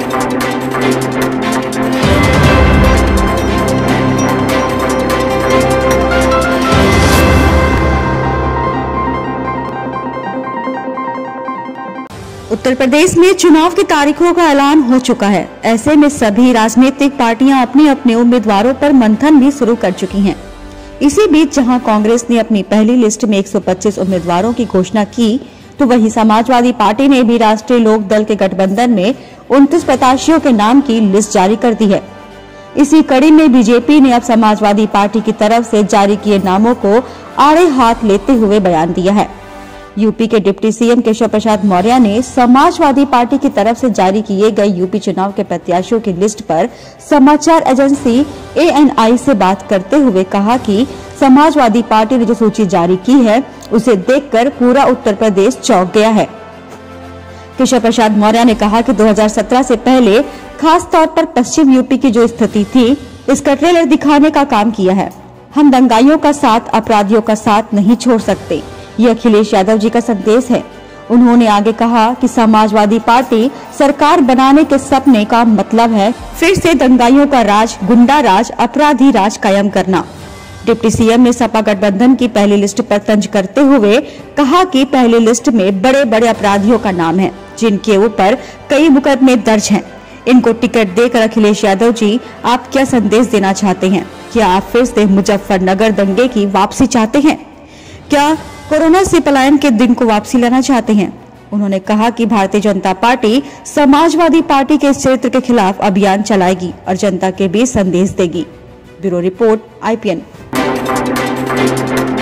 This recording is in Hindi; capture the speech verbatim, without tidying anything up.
उत्तर प्रदेश में चुनाव की तारीखों का ऐलान हो चुका है। ऐसे में सभी राजनीतिक पार्टियां अपने अपने उम्मीदवारों पर मंथन भी शुरू कर चुकी हैं। इसी बीच जहां कांग्रेस ने अपनी पहली लिस्ट में एक सौ पच्चीस उम्मीदवारों की घोषणा की, तो वहीं समाजवादी पार्टी ने भी राष्ट्रीय लोक दल के गठबंधन में उनतीस प्रत्याशियों के नाम की लिस्ट जारी कर दी है। इसी कड़ी में बीजेपी ने अब समाजवादी पार्टी की तरफ से जारी किए नामों को आड़े हाथ लेते हुए बयान दिया है। यूपी के डिप्टी सीएम केशव प्रसाद मौर्य ने समाजवादी पार्टी की तरफ से जारी किए गए यूपी चुनाव के प्रत्याशियों की लिस्ट पर समाचार एजेंसी एएनआई से बात करते हुए कहा कि समाजवादी पार्टी ने जो सूची जारी की है, उसे देखकर पूरा उत्तर प्रदेश चौंक गया है। केशव प्रसाद मौर्य ने कहा कि दो हज़ार सत्रह से पहले खास तौर पर पश्चिम यूपी की जो स्थिति थी, इसका ट्रेलर दिखाने का काम किया है। हम दंगाइयों का साथ, अपराधियों का साथ नहीं छोड़ सकते। ये अखिलेश यादव जी का संदेश है। उन्होंने आगे कहा कि समाजवादी पार्टी सरकार बनाने के सपने का मतलब है फिर से दंगाइयों का राज, गुंडा राज, अपराधी राज कायम करना। डिप्टी सीएम ने सपा गठबंधन की पहली लिस्ट पर तंज करते हुए कहा कि पहली लिस्ट में बड़े बड़े अपराधियों का नाम है, जिनके ऊपर कई मुकदमे दर्ज हैं। इनको टिकट देकर अखिलेश यादव जी आप क्या संदेश देना चाहते हैं? क्या आप फिर से मुजफ्फरनगर दंगे की वापसी चाहते हैं? क्या कोरोना से पलायन के दिन को वापसी लाना चाहते हैं? उन्होंने कहा कि भारतीय जनता पार्टी समाजवादी पार्टी के इस चरित्र के खिलाफ अभियान चलाएगी और जनता के बीच संदेश देगी। Bureau report, I P N.